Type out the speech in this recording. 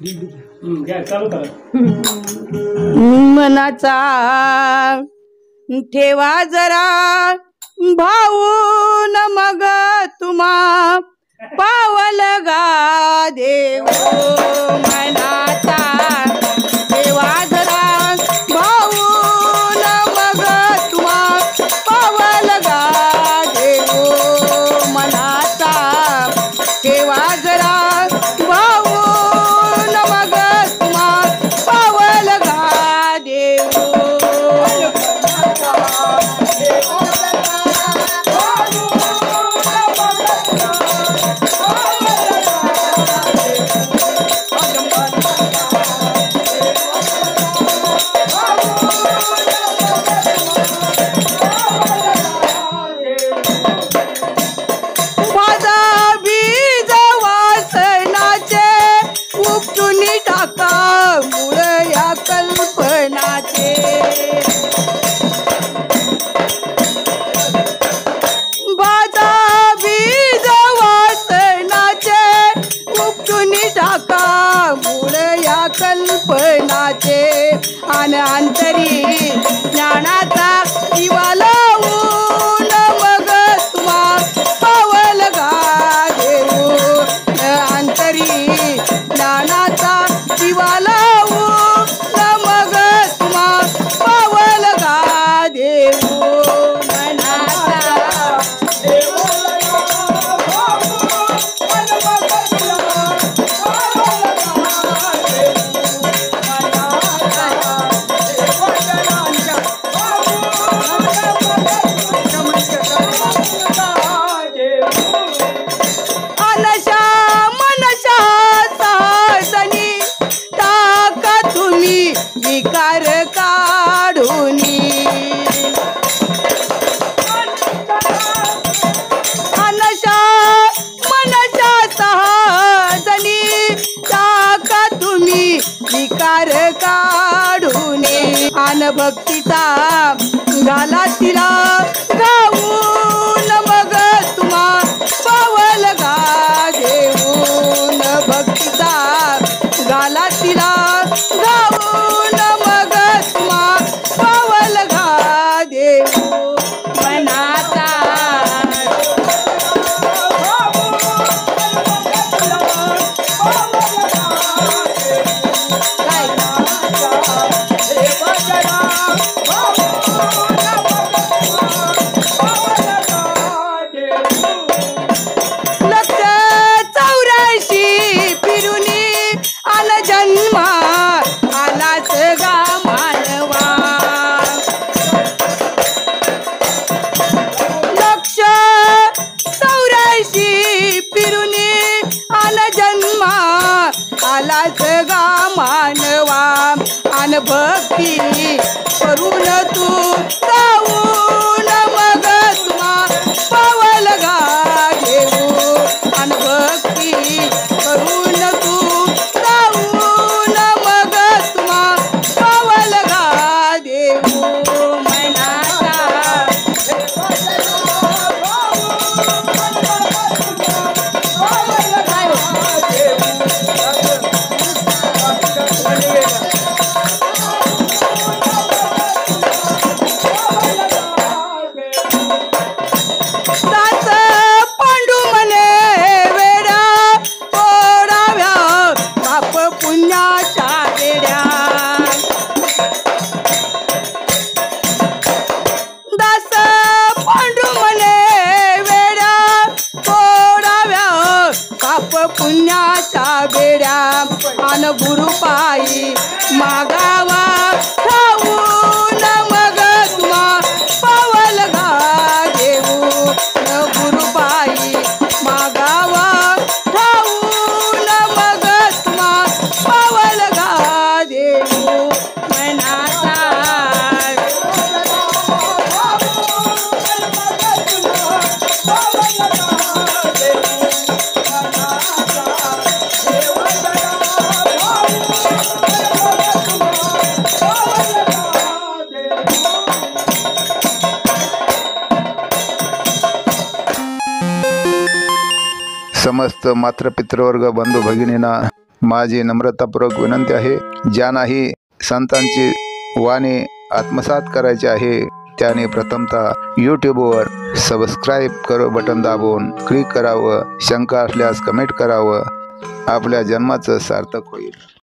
चालू करा. मनाचा ठेवा जरा भाऊन मग तुम्हा पावल गा देव. मनाचा ठेवा जरा भाऊन मग तुम्हा पावल गा देव. मनाचा ठेवा जरा भाऊन मग तुम्हा पावल गा देव. कल्पनाचे आणि अंतरी ज्ञानाचा दिवा लावून मग तुम्हा पावल गा देव. अंतरी ज्ञानाचा दिवा लावून मग तुम्हा पावल गा देव. विकार काढूनी अनशा मनशा सहजनी टाका तुम्ही विकार काढूनी. अन भक्तीचा घाला तिला गाऊन मग तुम्हा पावल गा देऊन. भक्तीचा घाला तिला गाऊन मग तुम्हा पावल गा देव. मनाचा लक्ष 84 फिरुनी आन जन्मा आलाच गा मानवा. लक्ष 84 फिरुनी आन जन्मा आलाच गा मानवा. आन भक्ती करून तू गाऊन मग तुम्हा पावल गा देऊ. आन भक्ती करून तू गाऊन मग तुम्हा पावल गा देऊ. मनाचा दास पांडू म्हणे वेड्या तोडाव्या पाप पुण्याच्या बेड्या. दास पांडू म्हणे वेड्या तोडाव्या पाप पुण्याच्या बेड्या. आन गुरुपायी मागावा ठाऊन मग तुम्हा पावल गा देऊ. गुरुबाई मागावा ठाऊन मग तुम्हा पावल गा देऊ. मनाचा समस्त मातृपितृवर्ग बंधू भगिनींना माझी नम्रतापूर्वक विनंती आहे, ज्यांनाही संतांची वाणी आत्मसात करायची आहे त्याने प्रथमतः यूट्यूबवर सबस्क्राईब करो बटन दाबून क्लिक करावं, शंका असल्यास कमेंट करावं. आपल्या जन्माचं सार्थक होईल.